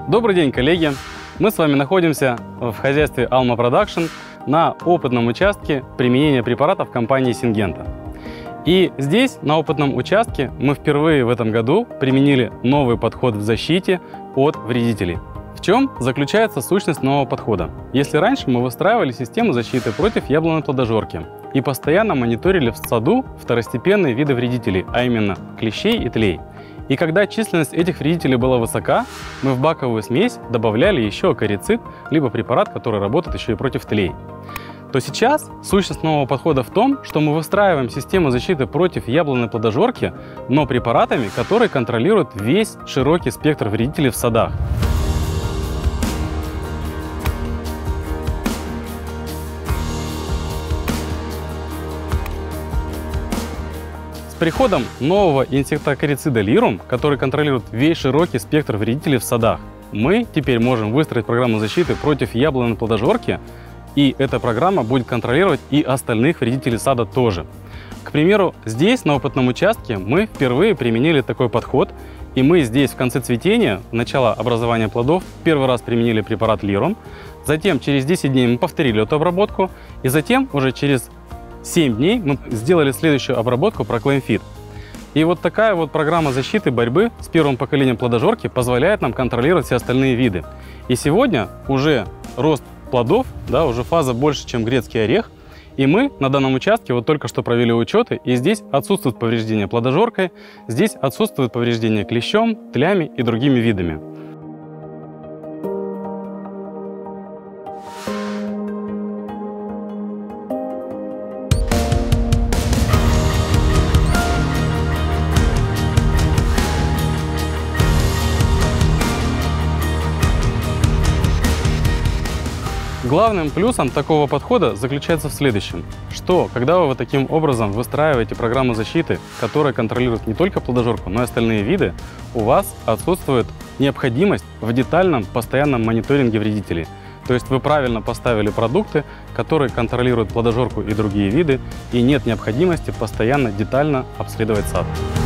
Добрый день, коллеги! Мы с вами находимся в хозяйстве Alma Production на опытном участке применения препаратов компании Syngenta. И здесь, на опытном участке, мы впервые в этом году применили новый подход в защите от вредителей. В чем заключается сущность нового подхода? Если раньше мы выстраивали систему защиты против яблонной плодожорки и постоянно мониторили в саду второстепенные виды вредителей, а именно клещей и тлей, и когда численность этих вредителей была высока, мы в баковую смесь добавляли еще акарицид, либо препарат, который работает еще и против тлей, то сейчас сущность нового подхода в том, что мы выстраиваем систему защиты против яблонной плодожорки, но препаратами, которые контролируют весь широкий спектр вредителей в садах. С приходом нового инсектоакарицида Lirum, который контролирует весь широкий спектр вредителей в садах, мы теперь можем выстроить программу защиты против яблонной плодожорки, и эта программа будет контролировать и остальных вредителей сада тоже. К примеру, здесь, на опытном участке, мы впервые применили такой подход, и мы здесь в конце цветения, начало образования плодов, первый раз применили препарат Lirum, затем через 10 дней мы повторили эту обработку, и затем уже через 7 дней мы сделали следующую обработку Proclaim Fit. И вот такая вот программа защиты борьбы с первым поколением плодожорки позволяет нам контролировать все остальные виды. И сегодня уже рост плодов, уже фаза больше, чем грецкий орех. И мы на данном участке вот только что провели учеты, и здесь отсутствует повреждение плодожоркой, здесь отсутствует повреждение клещом, тлями и другими видами. Главным плюсом такого подхода заключается в следующем, что когда вы таким образом выстраиваете программу защиты, которая контролирует не только плодожорку, но и остальные виды, у вас отсутствует необходимость в детальном постоянном мониторинге вредителей. То есть вы правильно поставили продукты, которые контролируют плодожорку и другие виды, и нет необходимости постоянно детально обследовать сад.